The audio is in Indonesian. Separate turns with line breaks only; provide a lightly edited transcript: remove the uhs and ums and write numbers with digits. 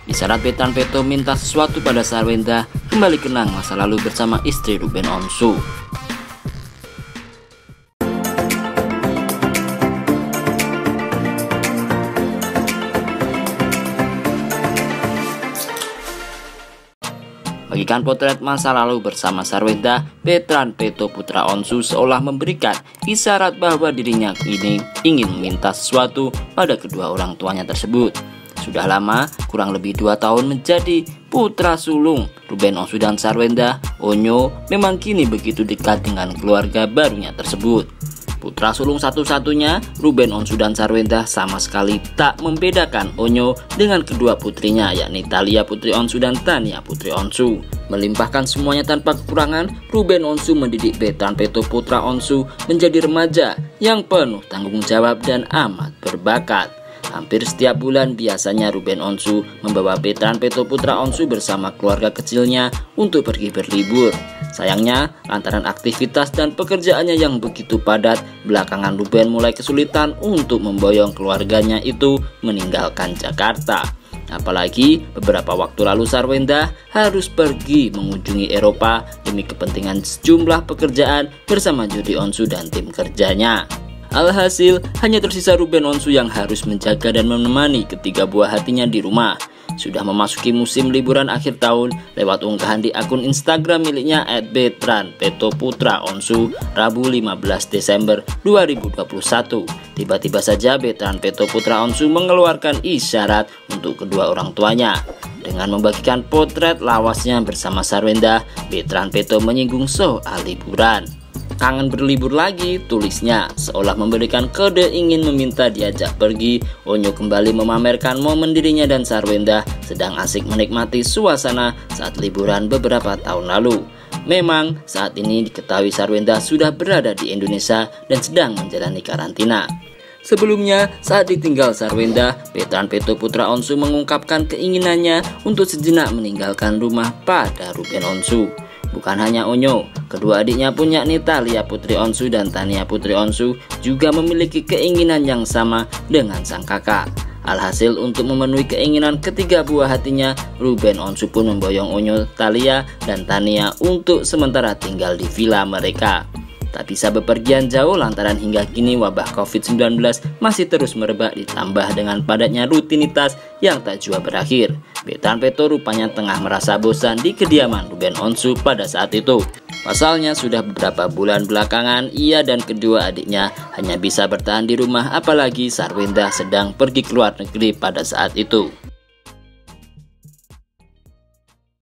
Di syarat Betran Peto minta sesuatu pada Sarwenda, kembali kenang masa lalu bersama istri Ruben Onsu. Bagikan potret masa lalu bersama Sarwenda, Betran Peto putra Onsu seolah memberikan isyarat bahwa dirinya ini ingin meminta sesuatu pada kedua orang tuanya tersebut. Sudah lama, kurang lebih 2 tahun menjadi putra sulung Ruben Onsu dan Sarwenda, Onyo memang kini begitu dekat dengan keluarga barunya tersebut. Putra sulung satu-satunya, Ruben Onsu dan Sarwenda sama sekali tak membedakan Onyo dengan kedua putrinya, yakni Thalia putri Onsu dan Tania putri Onsu. Melimpahkan semuanya tanpa kekurangan, Ruben Onsu mendidik Betran Peto putra Onsu menjadi remaja yang penuh tanggung jawab dan amat berbakat. Hampir setiap bulan biasanya Ruben Onsu membawa Betran Peto putra Onsu bersama keluarga kecilnya untuk pergi berlibur. Sayangnya, lantaran aktivitas dan pekerjaannya yang begitu padat, belakangan Ruben mulai kesulitan untuk memboyong keluarganya itu meninggalkan Jakarta. Apalagi beberapa waktu lalu Sarwenda harus pergi mengunjungi Eropa demi kepentingan sejumlah pekerjaan bersama Jody Onsu dan tim kerjanya. Alhasil, hanya tersisa Ruben Onsu yang harus menjaga dan menemani ketiga buah hatinya di rumah. Sudah memasuki musim liburan akhir tahun, lewat unggahan di akun Instagram miliknya @betran_peto_putra_onsu Rabu 15 Desember 2021. Tiba-tiba saja Betran Peto putra Onsu mengeluarkan isyarat untuk kedua orang tuanya. Dengan membagikan potret lawasnya bersama Sarwenda, Betran Peto menyinggung soal liburan. Kangen berlibur lagi, tulisnya, seolah memberikan kode ingin meminta diajak pergi. Onyo kembali memamerkan momen dirinya dan Sarwenda sedang asik menikmati suasana saat liburan beberapa tahun lalu. Memang saat ini diketahui Sarwenda sudah berada di Indonesia dan sedang menjalani karantina. Sebelumnya, saat ditinggal Sarwenda, Betran Peto putra Onsu mengungkapkan keinginannya untuk sejenak meninggalkan rumah pada Ruben Onsu. Bukan hanya Onyo, kedua adiknya pun yakni Thalia putri Onsu dan Tania putri Onsu juga memiliki keinginan yang sama dengan sang kakak. Alhasil, untuk memenuhi keinginan ketiga buah hatinya, Ruben Onsu pun memboyong Onyo, Thalia, dan Tania untuk sementara tinggal di villa mereka. Tak bisa bepergian jauh lantaran hingga kini wabah COVID-19 masih terus merebak ditambah dengan padatnya rutinitas yang tak jua berakhir. Betran Peto rupanya tengah merasa bosan di kediaman Ruben Onsu pada saat itu. Pasalnya sudah beberapa bulan belakangan ia dan kedua adiknya hanya bisa bertahan di rumah, apalagi Sarwenda sedang pergi ke luar negeri pada saat itu.